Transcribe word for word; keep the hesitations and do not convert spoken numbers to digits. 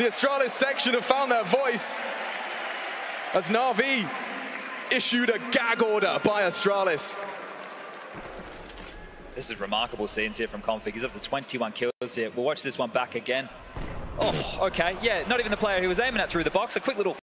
Astralis section have found their voice as NaVi issued a gag order by Astralis. This is remarkable scenes here from Config. He's up to twenty-one kills here. We'll watch this one back again. Oh, okay. Yeah, not even the player he was aiming at through the box. A quick little